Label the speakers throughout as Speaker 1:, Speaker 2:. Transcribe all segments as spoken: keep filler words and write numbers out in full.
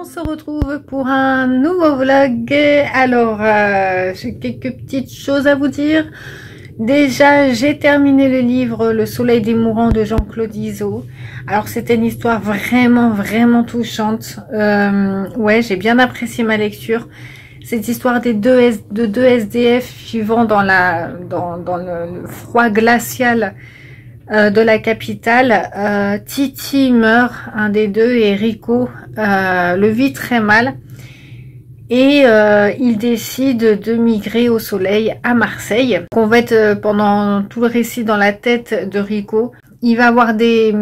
Speaker 1: On se retrouve pour un nouveau vlog. Alors, euh, j'ai quelques petites choses à vous dire. Déjà, j'ai terminé le livre Le Soleil des Mourants de Jean-Claude Izzo. Alors, c'était une histoire vraiment, vraiment touchante. Euh, ouais, j'ai bien apprécié ma lecture. Cette histoire des deux S, de deux S D F vivant dans, la, dans, dans le, le froid glacial euh, de la capitale. Euh, Titi meurt, un des deux, et Rico euh, le vit très mal. Et euh, il décide de migrer au soleil à Marseille. On va être euh, pendant tout le récit dans la tête de Rico. Il va avoir des,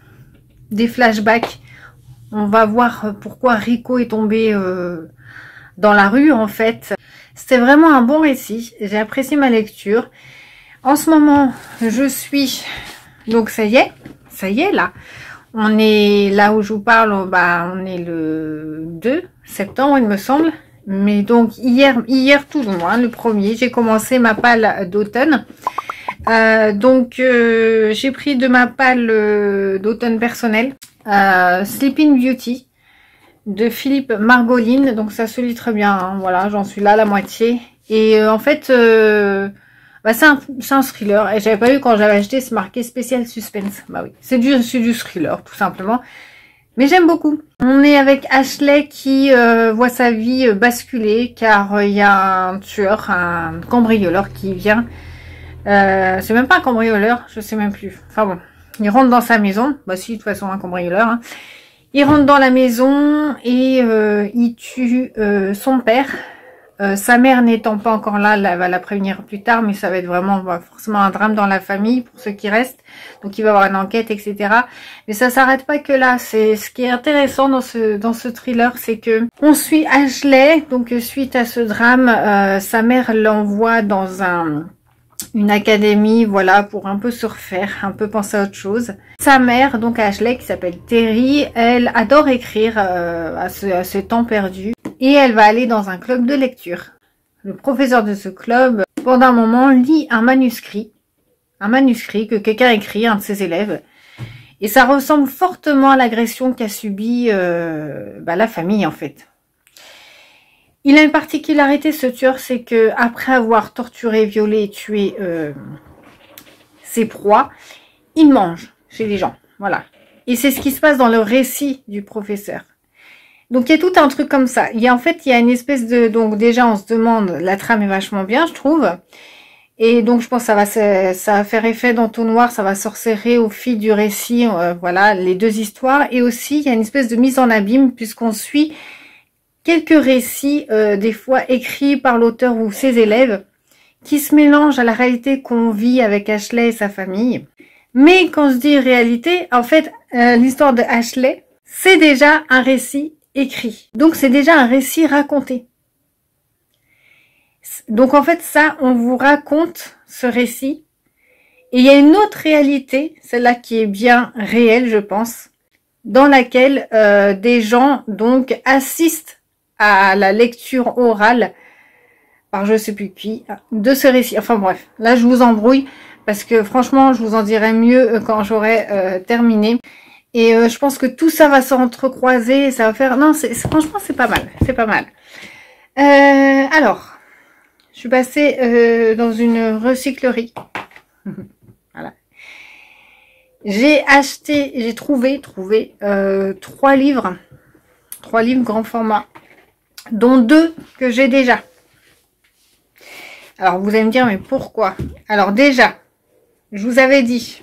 Speaker 1: des flashbacks. On va voir pourquoi Rico est tombé euh, dans la rue en fait. C'était vraiment un bon récit. J'ai apprécié ma lecture. En ce moment, je suis... Donc ça y est, ça y est là. On est là où je vous parle, bah, on est le deux septembre il me semble. Mais donc hier, hier tout le moins, le premier, j'ai commencé ma palle d'automne. Euh, donc euh, j'ai pris de ma palle euh, d'automne personnelle, euh, Sleeping Beauty de Philippe Margolin. Donc ça se lit très bien, hein, voilà, j'en suis là à la moitié. Et euh, en fait, euh, bah, c'est un, un thriller. Et j'avais pas vu quand j'avais acheté, c'est marqué spécial suspense. Bah oui, c'est du, c'est du thriller tout simplement. Mais j'aime beaucoup. On est avec Ashley qui euh, voit sa vie basculer car il euh, y a un tueur, un cambrioleur qui vient. Euh, c'est même pas un cambrioleur, je sais même plus. Enfin bon, il rentre dans sa maison. Bah si, de toute façon, un cambrioleur. Hein. Il rentre dans la maison et euh, il tue euh, son père. Euh, sa mère n'étant pas encore là, elle va la prévenir plus tard, mais ça va être vraiment bah, forcément un drame dans la famille pour ceux qui restent. Donc il va y avoir une enquête, et cetera. Mais ça s'arrête pas que là. C'est ce qui est intéressant dans ce dans ce thriller, c'est que on suit Ashley. Donc suite à ce drame, euh, sa mère l'envoie dans un une académie, voilà, pour un peu se refaire, un peu penser à autre chose. Sa mère, donc Ashley, qui s'appelle Terry, elle adore écrire euh, à, ce, à ce temps perdu. Et elle va aller dans un club de lecture. Le professeur de ce club, pendant un moment, lit un manuscrit. Un manuscrit que quelqu'un écrit, un de ses élèves. Et ça ressemble fortement à l'agression qu'a subie euh, bah, la famille, en fait. Il a une particularité, ce tueur, c'est que après avoir torturé, violé et tué euh, ses proies, il mange chez les gens. Voilà. Et c'est ce qui se passe dans le récit du professeur. Donc il y a tout un truc comme ça. Il y a en fait il y a une espèce de donc déjà on se demande, la trame est vachement bien je trouve. Et donc je pense que ça va ça va faire effet d'entonnoir, ça va sorcerer au fil du récit, euh, voilà les deux histoires. Et aussi il y a une espèce de mise en abîme puisqu'on suit quelques récits euh, des fois écrits par l'auteur ou ses élèves qui se mélangent à la réalité qu'on vit avec Ashley et sa famille. Mais quand je dis réalité, en fait euh, l'histoire de Ashley c'est déjà un récit écrit. Donc c'est déjà un récit raconté. Donc en fait ça, on vous raconte ce récit. Et il y a une autre réalité, celle-là qui est bien réelle, je pense, dans laquelle euh, des gens donc assistent à la lecture orale par je sais plus qui de ce récit. Enfin bref, là je vous embrouille parce que franchement je vous en dirai mieux quand j'aurai euh, terminé. Et euh, je pense que tout ça va s'entrecroiser, ça va faire... Non, c'est franchement, c'est pas mal, c'est pas mal. Euh, alors, je suis passée euh, dans une recyclerie. Voilà. J'ai acheté, j'ai trouvé, trouvé euh, trois livres, trois livres grand format, dont deux que j'ai déjà. Alors, vous allez me dire, mais pourquoi? Alors déjà, je vous avais dit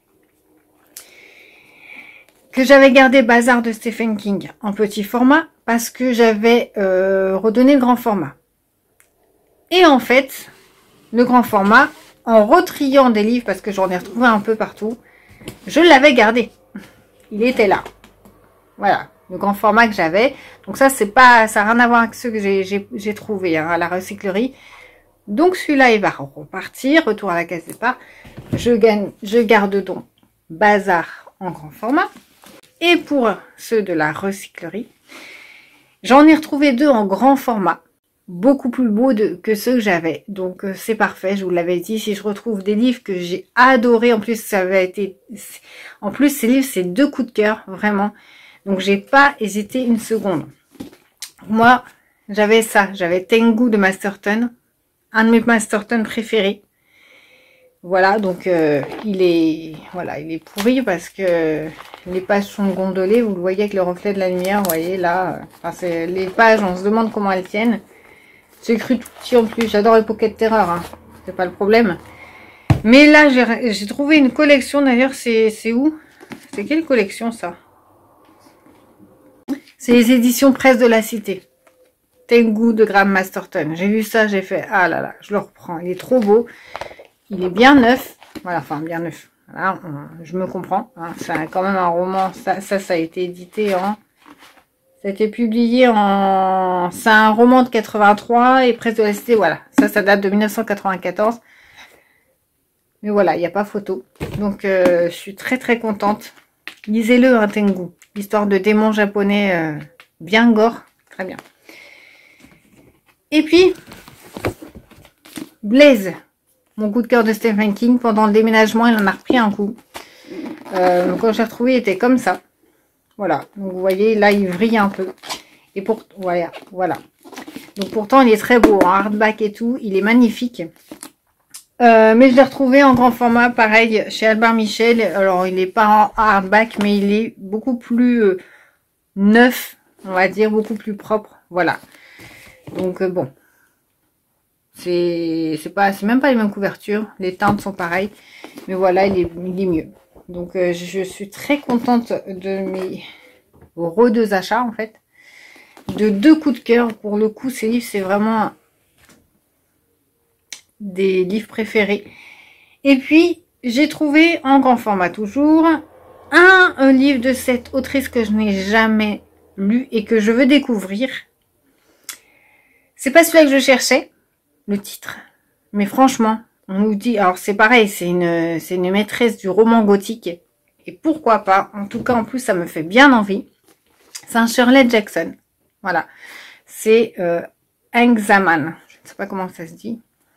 Speaker 1: que j'avais gardé Bazar de Stephen King en petit format parce que j'avais euh, redonné le grand format. Et en fait, le grand format, en retriant des livres, parce que j'en ai retrouvé un peu partout, je l'avais gardé. Il était là. Voilà, le grand format que j'avais. Donc ça, c'est pas, ça n'a rien à voir avec ceux que j'ai trouvé hein, à la recyclerie. Donc celui-là, il va repartir. Retour à la case départ. Je, gagne, je garde donc Bazar en grand format. Et pour ceux de la recyclerie, j'en ai retrouvé deux en grand format, beaucoup plus beaux de, que ceux que j'avais. Donc euh, c'est parfait, je vous l'avais dit, si je retrouve des livres que j'ai adorés, en plus ça avait été... En plus ces livres, c'est deux coups de cœur, vraiment. Donc j'ai pas hésité une seconde. Moi, j'avais ça, j'avais Tengu de Masterton, un de mes Masterton préférés. Voilà, donc euh, il est voilà, il est pourri parce que les pages sont gondolées, vous le voyez avec le reflet de la lumière, vous voyez là, enfin, c'est les pages, on se demande comment elles tiennent. J'ai cru tout petit en plus, j'adore les Pocket Terror, hein, c'est pas le problème. Mais là, j'ai trouvé une collection, d'ailleurs, c'est où? C'est quelle collection ça? C'est les éditions Presse de la Cité. Tengu de Graham Masterton. J'ai vu ça, j'ai fait, ah là là, je le reprends, il est trop beau. Il est bien neuf, voilà, enfin bien neuf. Voilà, on, je me comprends. Hein, c'est quand même un roman. Ça, ça, ça a été édité en, ça a été publié en, c'est un roman de quatre-vingt-trois et Presse de la Cité. Voilà, ça, ça date de mille neuf cent quatre-vingt-quatorze. Mais voilà, il n'y a pas photo. Donc, euh, je suis très très contente. Lisez-le, hein, Tengu. L'histoire de démons japonais euh, bien gore, très bien. Et puis, Blaze. Mon coup de cœur de Stephen King, pendant le déménagement, il en a repris un coup. Euh, donc quand j'ai retrouvé, il était comme ça. Voilà. Donc vous voyez, là, il vrille un peu. Et pour voilà, voilà. Donc pourtant, il est très beau en hardback et tout. Il est magnifique. Euh, mais je l'ai retrouvé en grand format, pareil, chez Albert Michel. Alors, il n'est pas en hardback, mais il est beaucoup plus euh, neuf, on va dire, beaucoup plus propre. Voilà. Donc euh, bon. C'est c'est pas c'est même pas les mêmes couvertures, les teintes sont pareilles, mais voilà, il est, il est mieux. Donc euh, je suis très contente de mes re deux achats en fait, de deux coups de cœur. Pour le coup, ces livres c'est vraiment des livres préférés. Et puis j'ai trouvé en grand format toujours un, un livre de cette autrice que je n'ai jamais lu et que je veux découvrir. C'est pas celui-là que je cherchais. Le titre, mais franchement, on nous dit, alors c'est pareil, c'est une, c'est une maîtresse du roman gothique, et pourquoi pas, en tout cas en plus ça me fait bien envie, c'est un Shirley Jackson, voilà, c'est euh, Hangzaman, je ne sais pas comment ça se dit,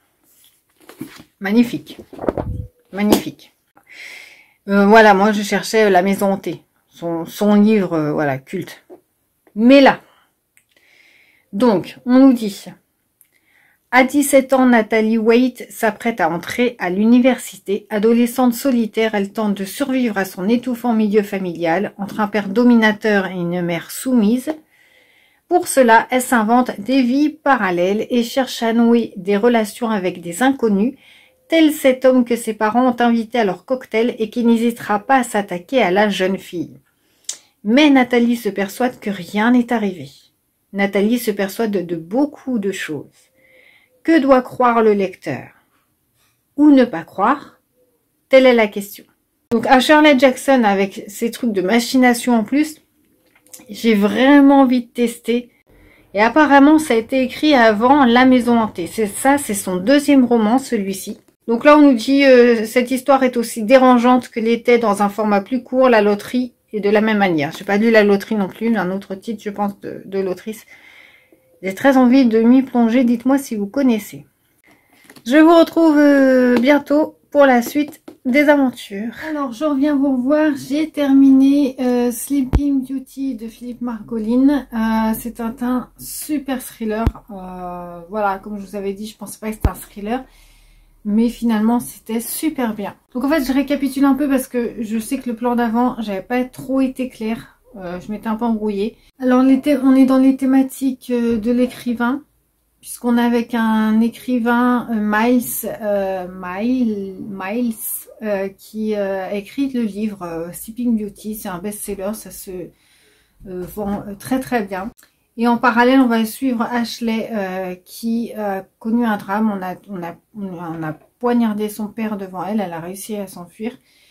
Speaker 1: magnifique, magnifique, euh, voilà, moi je cherchais La Maison Hantée, son, son livre, euh, voilà, culte, mais là, donc, on nous dit... À dix-sept ans, Natalie Waite s'apprête à entrer à l'université. Adolescente solitaire, elle tente de survivre à son étouffant milieu familial entre un père dominateur et une mère soumise. Pour cela, elle s'invente des vies parallèles et cherche à nouer des relations avec des inconnus, tel cet homme que ses parents ont invité à leur cocktail et qui n'hésitera pas à s'attaquer à la jeune fille. Mais Nathalie se persuade que rien n'est arrivé. Nathalie se persuade de, de beaucoup de choses. Que doit croire le lecteur? Ou ne pas croire? Telle est la question. Donc à Shirley Jackson, avec ces trucs de machination en plus, j'ai vraiment envie de tester. Et apparemment, ça a été écrit avant La Maison Hantée. C'est ça, c'est son deuxième roman, celui-ci. Donc là, on nous dit euh, cette histoire est aussi dérangeante que l'était dans un format plus court, La Loterie, et de la même manière. J'ai pas lu La Loterie non plus, un autre titre, je pense, de, de l'autrice. J'ai très envie de m'y plonger, dites-moi si vous connaissez. Je vous retrouve euh, bientôt pour la suite des aventures. Alors, je reviens vous revoir. J'ai terminé euh, Sleeping Beauty de Philippe Marcolin. Euh, c'est un, un super thriller. Euh, voilà, comme je vous avais dit, je pensais pas que c'était un thriller. Mais finalement, c'était super bien. Donc en fait, je récapitule un peu parce que je sais que le plan d'avant, j'avais pas trop été claire. Euh, je m'étais un peu embrouillée. Alors, on est dans les thématiques de l'écrivain, puisqu'on est avec un écrivain, Miles, euh, Miles, Miles euh, qui euh, a écrit le livre euh, Sleeping Beauty. C'est un best-seller, ça se euh, vend très très bien. Et en parallèle, on va suivre Ashley euh, qui a connu un drame. On a, on, a, on a poignardé son père devant elle, elle a réussi à s'enfuir.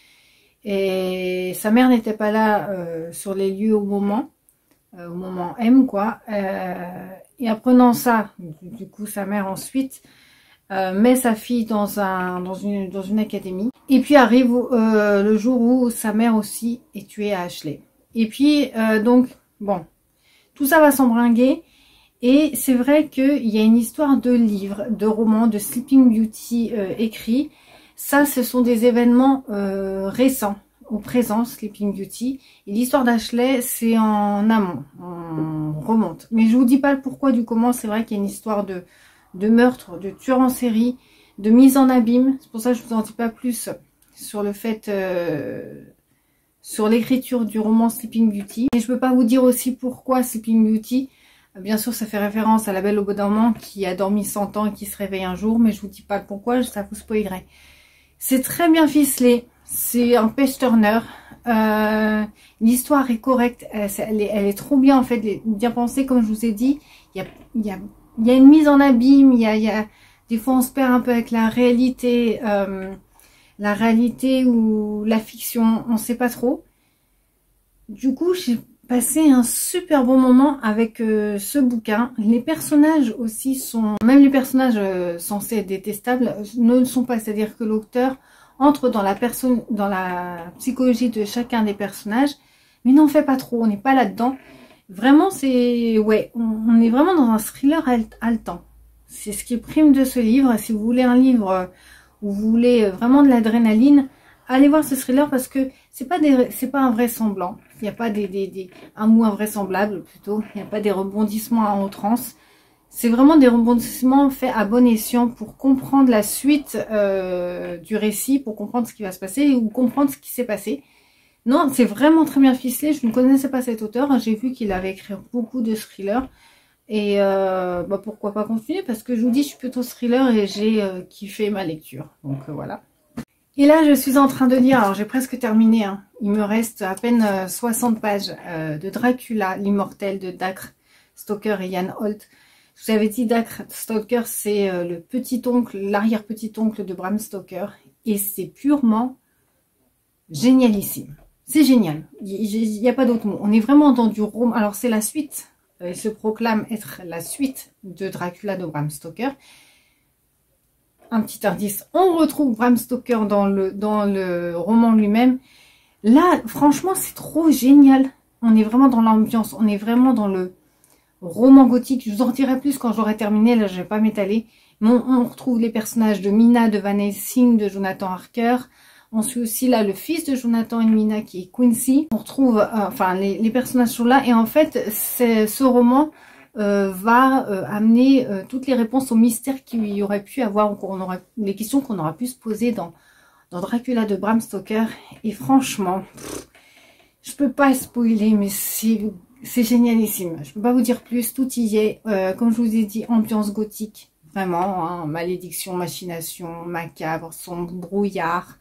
Speaker 1: Et sa mère n'était pas là euh, sur les lieux au moment, euh, au moment M quoi. Euh, et apprenant ça, du coup sa mère ensuite euh, met sa fille dans un dans une dans une académie. Et puis arrive euh, le jour où sa mère aussi est tuée à Ashley. Et puis euh, donc bon, tout ça va s'embringuer. Et c'est vrai qu'il y a une histoire de livre, de roman, de Sleeping Beauty euh, écrit. Ça, ce sont des événements euh, récents. au présent, Sleeping Beauty. Et l'histoire d'Ashley, c'est en amont, on remonte. Mais je vous dis pas le pourquoi du comment, c'est vrai qu'il y a une histoire de, de meurtre, de tueur en série, de mise en abîme. C'est pour ça que je vous en dis pas plus sur le fait, euh, sur l'écriture du roman Sleeping Beauty. Et je peux pas vous dire aussi pourquoi Sleeping Beauty. Bien sûr, ça fait référence à La Belle au bois dormant qui a dormi cent ans et qui se réveille un jour, mais je vous dis pas le pourquoi, ça vous spoilerait. C'est très bien ficelé, c'est un page turner, euh, l'histoire est correcte, elle, elle, est, elle est trop bien en fait, bien pensée comme je vous ai dit. Il y a, il y a, il y a une mise en abîme, il y a, il y a des fois on se perd un peu avec la réalité, euh, la réalité ou la fiction, on sait pas trop. Du coup, j'ai passé un super bon moment avec euh, ce bouquin. Les personnages aussi sont, même les personnages euh, censés être détestables ne le sont pas, c'est-à-dire que l'auteur entre dans la personne, dans la psychologie de chacun des personnages, mais n'en fait pas trop, on n'est pas là-dedans. Vraiment, c'est, ouais, on, on est vraiment dans un thriller haletant. C'est ce qui prime de ce livre. Si vous voulez un livre où vous voulez vraiment de l'adrénaline, allez voir ce thriller parce que c'est pas des, c'est pas invraisemblable. Il n'y a pas des, des, des, un mot invraisemblable plutôt. Il n'y a pas des rebondissements à outrance. C'est vraiment des rebondissements faits à bon escient pour comprendre la suite euh, du récit, pour comprendre ce qui va se passer ou comprendre ce qui s'est passé. Non, c'est vraiment très bien ficelé. Je ne connaissais pas cet auteur. J'ai vu qu'il avait écrit beaucoup de thrillers. Et euh, bah pourquoi pas continuer, parce que je vous dis, je suis plutôt thriller et j'ai euh, kiffé ma lecture. Donc euh, voilà. Et là, je suis en train de lire, alors j'ai presque terminé, hein. Il me reste à peine euh, soixante pages euh, de Dracula, l'immortel de Dacre Stoker et Ian Holt. Je vous avais dit, Dacre Stoker, c'est euh, le petit-oncle, l'arrière-petit-oncle de Bram Stoker. Et c'est purement génialissime. C'est génial. Il n'y a pas d'autre mot. On est vraiment dans du roman. Alors c'est la suite. Il se proclame être la suite de Dracula de Bram Stoker. Un petit indice, on retrouve Bram Stoker dans le, dans le roman lui-même. Là, franchement, c'est trop génial. On est vraiment dans l'ambiance, on est vraiment dans le roman gothique. Je vous en dirai plus quand j'aurai terminé, là je vais pas m'étaler. Mais on, on retrouve les personnages de Mina, de Van Helsing, de Jonathan Harker. On suit aussi là le fils de Jonathan et Mina qui est Quincy. On retrouve, euh, enfin les, les personnages sont là. Et en fait, c'est ce roman... Euh, va euh, amener euh, toutes les réponses aux mystères qu'il y aurait pu avoir, on aurait, les questions qu'on aura pu se poser dans, dans Dracula de Bram Stoker. Et franchement, pff, je peux pas spoiler, mais c'est génialissime. Je peux pas vous dire plus, tout y est. Euh, comme je vous ai dit, ambiance gothique, vraiment, hein, malédiction, machination, macabre, sombre, brouillard.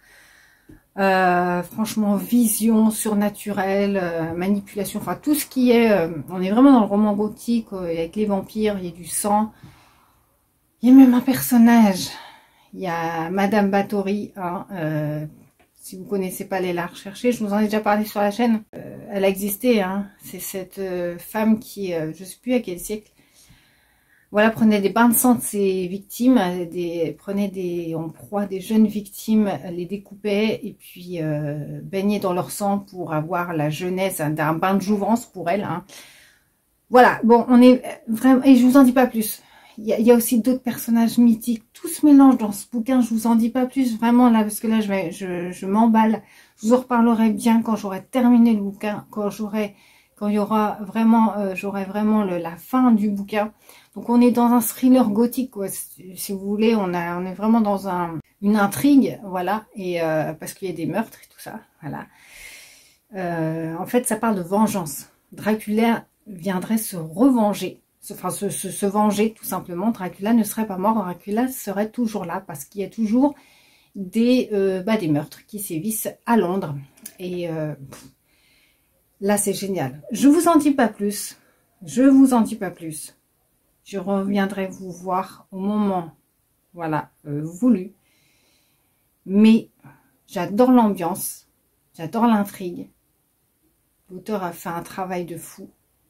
Speaker 1: Euh, franchement, vision surnaturelle, euh, manipulation, enfin tout ce qui est, euh, on est vraiment dans le roman gothique, euh, avec les vampires, il y a du sang, il y a même un personnage, il y a Madame Bathory, hein, euh, si vous connaissez pas, allez la rechercher, je vous en ai déjà parlé sur la chaîne, euh, elle a existé, hein, c'est cette euh, femme qui, euh, je sais plus à quel siècle, voilà, prenait des bains de sang de ses victimes, des, prenait des, en proie des jeunes victimes, les découpait et puis euh, baignait dans leur sang pour avoir la jeunesse d'un bain de jouvence pour elle. Hein. Voilà, bon, on est vraiment, et je vous en dis pas plus. Il y a, il y a aussi d'autres personnages mythiques, tout se mélange dans ce bouquin, je vous en dis pas plus vraiment là, parce que là je vais, je, je m'emballe. Je vous en reparlerai bien quand j'aurai terminé le bouquin, quand j'aurai, quand il y aura vraiment, euh, j'aurai vraiment le, la fin du bouquin. Donc on est dans un thriller gothique, quoi. Si, si vous voulez, on, a, on est vraiment dans un, une intrigue, voilà, et euh, parce qu'il y a des meurtres et tout ça, voilà. Euh, en fait, ça parle de vengeance. Dracula viendrait se revenger, se, enfin se, se, se venger tout simplement. Dracula ne serait pas mort, Dracula serait toujours là parce qu'il y a toujours des, euh, bah, des meurtres qui sévissent à Londres. Et euh, là, c'est génial. Je vous en dis pas plus. Je vous en dis pas plus. Je reviendrai vous voir au moment, voilà, euh, voulu. Mais j'adore l'ambiance, j'adore l'intrigue. L'auteur a fait un travail de fou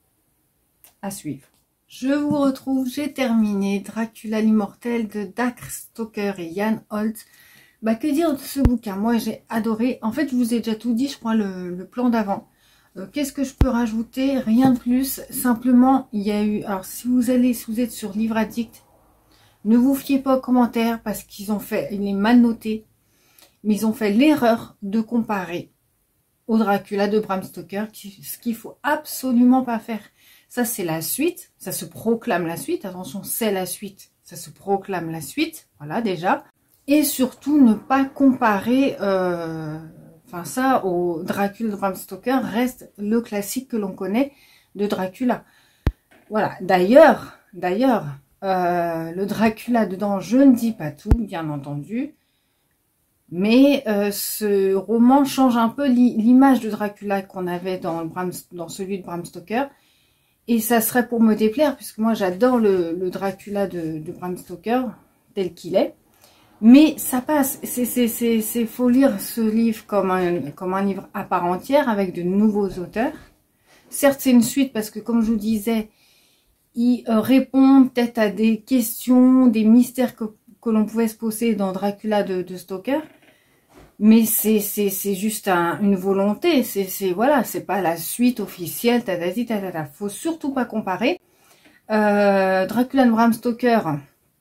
Speaker 1: à suivre. Je vous retrouve, j'ai terminé Dracula l'immortel de Dacre Stoker et Ian Holt. Bah, que dire de ce bouquin? Moi, j'ai adoré. En fait, je vous ai déjà tout dit, je crois, le, le plan d'avant. Euh, Qu'est-ce que je peux rajouter? Rien de plus. Simplement, il y a eu... Alors, si vous allez, si vous êtes sur Livre Addict, ne vous fiez pas aux commentaires parce qu'ils ont fait... Il est mal noté. Mais ils ont fait l'erreur de comparer au Dracula de Bram Stoker, ce qu'il faut absolument pas faire. Ça, c'est la suite, ça se proclame la suite, attention, c'est la suite, ça se proclame la suite, voilà déjà. Et surtout, ne pas comparer, euh, enfin ça, au Dracula de Bram Stoker reste le classique que l'on connaît de Dracula. Voilà, d'ailleurs, d'ailleurs, euh, le Dracula dedans, je ne dis pas tout, bien entendu, mais euh, ce roman change un peu l'image de Dracula qu'on avait dans, le Bram, dans celui de Bram Stoker. Et ça serait pour me déplaire, puisque moi j'adore le, le Dracula de, de Bram Stoker, tel qu'il est. Mais ça passe, c'est faut lire ce livre comme un, comme un livre à part entière, avec de nouveaux auteurs. Certes, c'est une suite, parce que comme je vous disais, il euh, répond peut-être à des questions, des mystères que, que l'on pouvait se poser dans Dracula de, de Stoker. Mais c'est juste un, une volonté, c'est voilà, c'est pas la suite officielle, tatati tatata. Faut surtout pas comparer. Euh, Dracula de Bram Stoker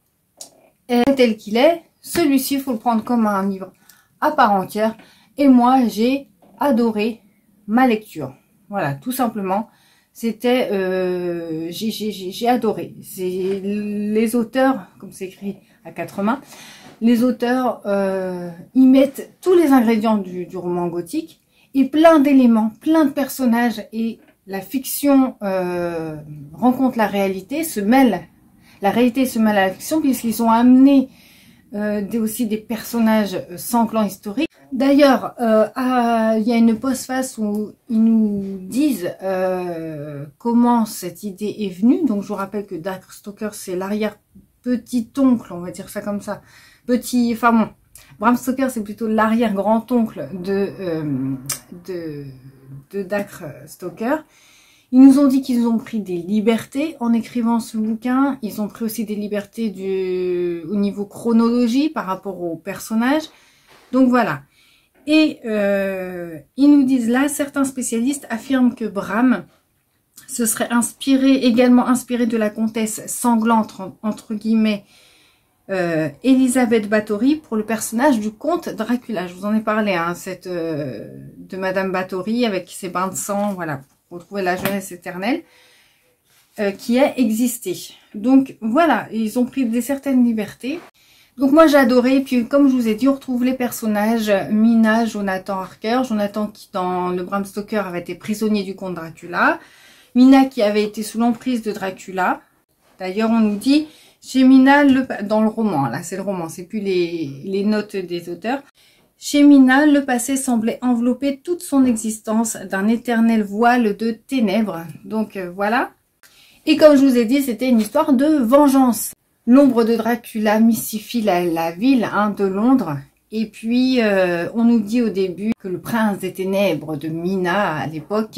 Speaker 1: est tel qu'il est. Celui-ci, il faut le prendre comme un livre à part entière. Et moi, j'ai adoré ma lecture. Voilà, tout simplement. C'était, euh, j'ai adoré. C'est les auteurs, comme c'est écrit à quatre mains. Les auteurs euh, y mettent tous les ingrédients du, du roman gothique et plein d'éléments, plein de personnages, et la fiction euh, rencontre la réalité, se mêle, la réalité se mêle à la fiction, puisqu'ils ont amené euh, des, aussi des personnages sanglants historiques. D'ailleurs, euh, il y a une postface où ils nous disent euh, comment cette idée est venue. Donc je vous rappelle que Dark Stoker, c'est l'arrière-petit-oncle, on va dire ça comme ça. Petit, enfin bon, Bram Stoker, c'est plutôt l'arrière-grand-oncle de, euh, de, de Dark Stoker. Ils nous ont dit qu'ils ont pris des libertés en écrivant ce bouquin. Ils ont pris aussi des libertés du, au niveau chronologie par rapport aux personnages. Donc voilà. Et euh, ils nous disent là, certains spécialistes affirment que Bram se serait inspiré, également inspiré de la comtesse sanglante, entre guillemets, Euh, Elisabeth Bathory pour le personnage du comte Dracula. Je vous en ai parlé, hein, cette euh, de Madame Bathory avec ses bains de sang, voilà, pour retrouver la jeunesse éternelle euh, qui a existé. Donc voilà, ils ont pris des certaines libertés. Donc moi j'ai adoré. Puis comme je vous ai dit, on retrouve les personnages Mina, Jonathan Harker, Jonathan qui dans le Bram Stoker avait été prisonnier du comte Dracula, Mina qui avait été sous l'emprise de Dracula. D'ailleurs on nous dit chez Mina, le, dans le roman, là c'est le roman, c'est plus les, les notes des auteurs. Chez Mina, le passé semblait envelopper toute son existence d'un éternel voile de ténèbres. Donc euh, voilà. Et comme je vous ai dit, c'était une histoire de vengeance. L'ombre de Dracula mystifie la, la ville hein, de Londres. Et puis, euh, on nous dit au début que le prince des ténèbres de Mina, à l'époque,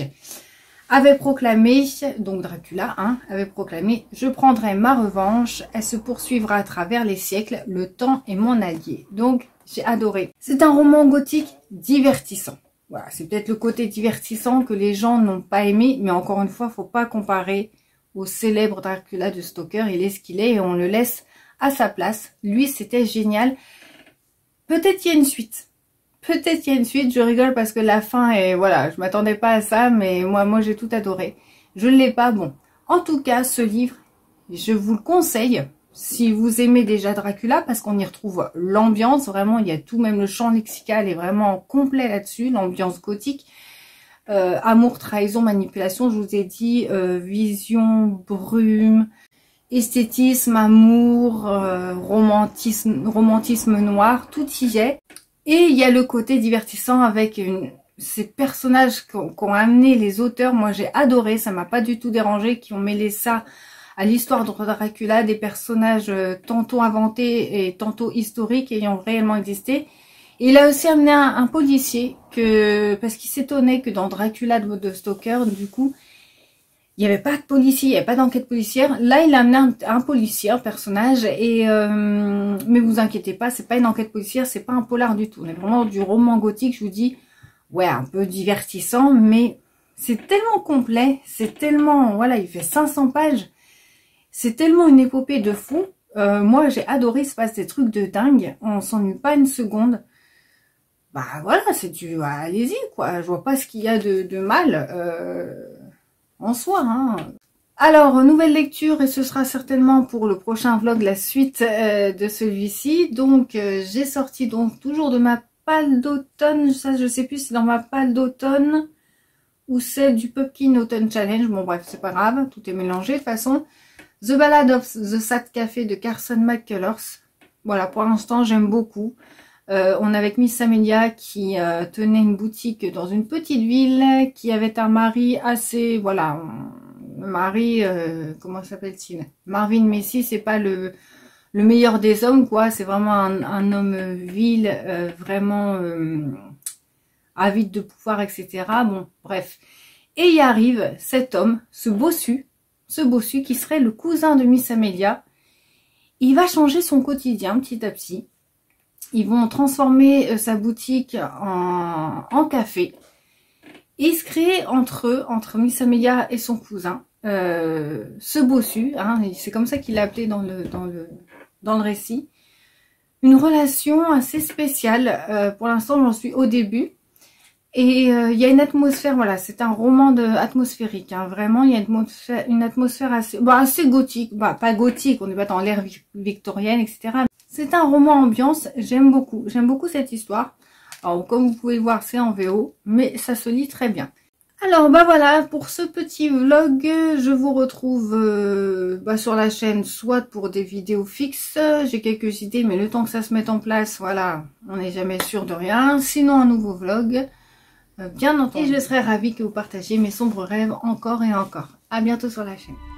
Speaker 1: avait proclamé, donc Dracula, hein, avait proclamé « Je prendrai ma revanche, elle se poursuivra à travers les siècles, le temps est mon allié ». Donc, j'ai adoré. C'est un roman gothique divertissant. Voilà, c'est peut-être le côté divertissant que les gens n'ont pas aimé, mais encore une fois, faut pas comparer au célèbre Dracula de Stoker. Il est ce qu'il est et on le laisse à sa place. Lui, c'était génial. Peut-être il y a une suite. Peut-être qu'il y a une suite, je rigole parce que la fin est... Voilà, je m'attendais pas à ça, mais moi, moi j'ai tout adoré. Je ne l'ai pas, bon. En tout cas, ce livre, je vous le conseille si vous aimez déjà Dracula, parce qu'on y retrouve l'ambiance, vraiment, il y a tout, même le champ lexical est vraiment complet là-dessus, l'ambiance gothique. Euh, amour, trahison, manipulation, je vous ai dit, euh, vision, brume, esthétisme, amour, euh, romantisme, romantisme noir, tout y est. Et il y a le côté divertissant avec une, ces personnages qu'ont qu'ont amené les auteurs. Moi, j'ai adoré, ça m'a pas du tout dérangé, qui ont mêlé ça à l'histoire de Dracula, des personnages tantôt inventés et tantôt historiques ayant réellement existé. Et il a aussi amené un, un policier, que parce qu'il s'étonnait que dans Dracula de, de Stoker, du coup, il n'y avait pas de policier, il n'y avait pas d'enquête policière. Là, il a amené un, un policier, un personnage, et euh, mais vous inquiétez pas, c'est pas une enquête policière, c'est pas un polar du tout. On est vraiment du roman gothique, je vous dis, ouais, un peu divertissant, mais c'est tellement complet, c'est tellement, voilà, il fait cinq cents pages, c'est tellement une épopée de fou. Euh, moi, j'ai adoré, il se passe des trucs de dingue, on s'ennuie pas une seconde. bah voilà, c'est du, bah, allez-y quoi. Je vois pas ce qu'il y a de, de mal euh, en soi. Hein. Alors, nouvelle lecture, et ce sera certainement pour le prochain vlog la suite euh, de celui-ci. Donc, euh, j'ai sorti donc toujours de ma palle d'automne. Ça, je sais plus si c'est dans ma palle d'automne ou celle du Pumpkin Autumn Challenge. Bon bref, c'est pas grave, tout est mélangé de toute façon. The Ballad of the Sad Café de Carson McCullers. Voilà, pour l'instant, j'aime beaucoup. Euh, on est avec Miss Amelia qui euh, tenait une boutique dans une petite ville, qui avait un mari assez, voilà, le mari, euh, comment s'appelle-t-il? Marvin Messi, c'est pas le, le meilleur des hommes, quoi. C'est vraiment un, un homme vil, euh, vraiment euh, avide de pouvoir, et cetera. Bon, bref. Et y arrive cet homme, ce bossu, ce bossu qui serait le cousin de Miss Amelia. Il va changer son quotidien petit à petit. Ils vont transformer euh, sa boutique en, en café. Et il se crée entre eux, entre Miss Amelia et son cousin, euh, ce bossu, hein, c'est comme ça qu'il l'a appelé dans le, dans, le, dans le récit, une relation assez spéciale. Euh, pour l'instant, j'en suis au début. Et euh, il y a une atmosphère, voilà, c'est un roman de, atmosphérique, hein, vraiment, il y a une atmosphère, une atmosphère assez, bah, assez gothique, bah, pas gothique, on n'est pas dans l'ère victorienne, et cetera. C'est un roman ambiance, j'aime beaucoup, j'aime beaucoup cette histoire. Alors, comme vous pouvez le voir, c'est en V O, mais ça se lit très bien. Alors, bah voilà, pour ce petit vlog, je vous retrouve euh, bah, sur la chaîne, soit pour des vidéos fixes, j'ai quelques idées, mais le temps que ça se mette en place, voilà, on n'est jamais sûr de rien. Sinon, un nouveau vlog. Bien entendu. Et je serais ravie que vous partagiez mes sombres rêves encore et encore. À bientôt sur la chaîne.